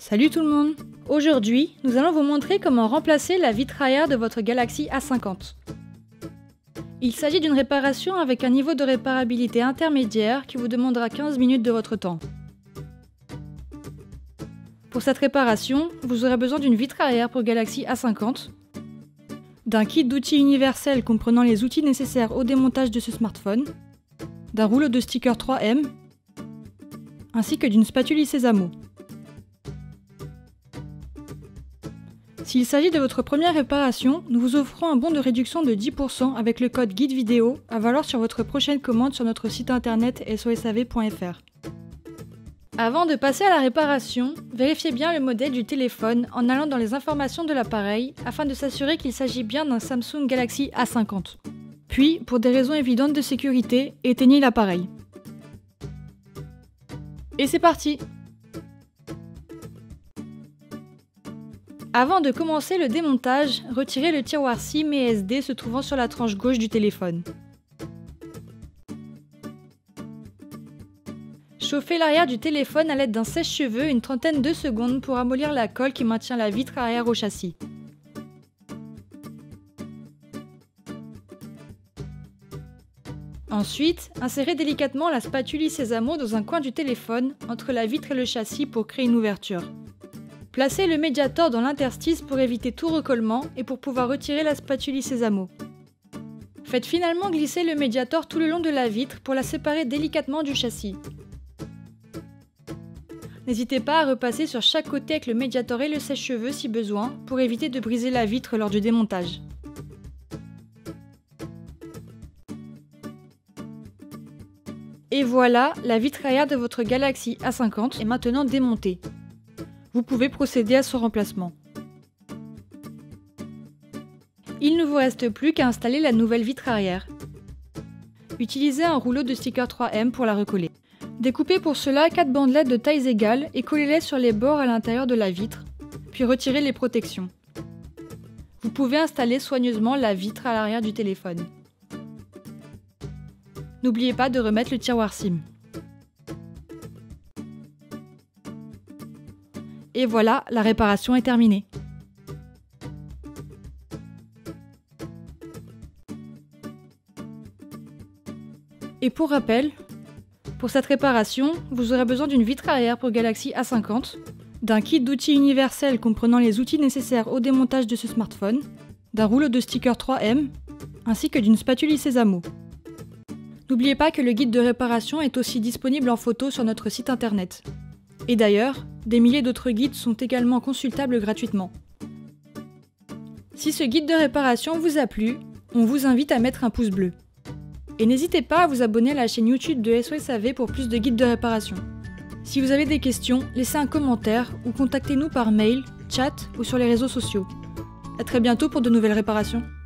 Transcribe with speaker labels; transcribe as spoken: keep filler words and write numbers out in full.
Speaker 1: Salut tout le monde! Aujourd'hui, nous allons vous montrer comment remplacer la vitre arrière de votre Galaxy A cinquante. Il s'agit d'une réparation avec un niveau de réparabilité intermédiaire qui vous demandera quinze minutes de votre temps. Pour cette réparation, vous aurez besoin d'une vitre arrière pour Galaxy A cinquante, d'un kit d'outils universel comprenant les outils nécessaires au démontage de ce smartphone, d'un rouleau de stickers trois M, ainsi que d'une spatule lissée à mots. S'il s'agit de votre première réparation, nous vous offrons un bon de réduction de dix pour cent avec le code guide vidéo à valoir sur votre prochaine commande sur notre site internet s o s a v point f r. Avant de passer à la réparation, vérifiez bien le modèle du téléphone en allant dans les informations de l'appareil afin de s'assurer qu'il s'agit bien d'un Samsung Galaxy A cinquante. Puis, pour des raisons évidentes de sécurité, éteignez l'appareil. Et c'est parti! Avant de commencer le démontage, retirez le tiroir SIM et S D se trouvant sur la tranche gauche du téléphone. Chauffez l'arrière du téléphone à l'aide d'un sèche-cheveux une trentaine de secondes pour amollir la colle qui maintient la vitre arrière au châssis. Ensuite, insérez délicatement la spatule lissée à mots dans un coin du téléphone, entre la vitre et le châssis pour créer une ouverture. Placez le médiator dans l'interstice pour éviter tout recollement et pour pouvoir retirer la spatule lissée à mots. Faites finalement glisser le médiator tout le long de la vitre pour la séparer délicatement du châssis. N'hésitez pas à repasser sur chaque côté avec le médiator et le sèche-cheveux si besoin pour éviter de briser la vitre lors du démontage. Et voilà, la vitre arrière de votre Galaxy A cinquante est maintenant démontée. Vous pouvez procéder à son remplacement. Il ne vous reste plus qu'à installer la nouvelle vitre arrière. Utilisez un rouleau de stickers trois M pour la recoller. Découpez pour cela quatre bandelettes de tailles égales et collez-les sur les bords à l'intérieur de la vitre, puis retirez les protections. Vous pouvez installer soigneusement la vitre à l'arrière du téléphone. N'oubliez pas de remettre le tiroir SIM. Et voilà, la réparation est terminée. Et pour rappel, pour cette réparation, vous aurez besoin d'une vitre arrière pour Galaxy A cinquante, d'un kit d'outils universel comprenant les outils nécessaires au démontage de ce smartphone, d'un rouleau de stickers trois M, ainsi que d'une spatule lissée à mots. N'oubliez pas que le guide de réparation est aussi disponible en photo sur notre site internet. Et d'ailleurs, des milliers d'autres guides sont également consultables gratuitement. Si ce guide de réparation vous a plu, on vous invite à mettre un pouce bleu. Et n'hésitez pas à vous abonner à la chaîne YouTube de S O S A V pour plus de guides de réparation. Si vous avez des questions, laissez un commentaire ou contactez-nous par mail, chat ou sur les réseaux sociaux. À très bientôt pour de nouvelles réparations.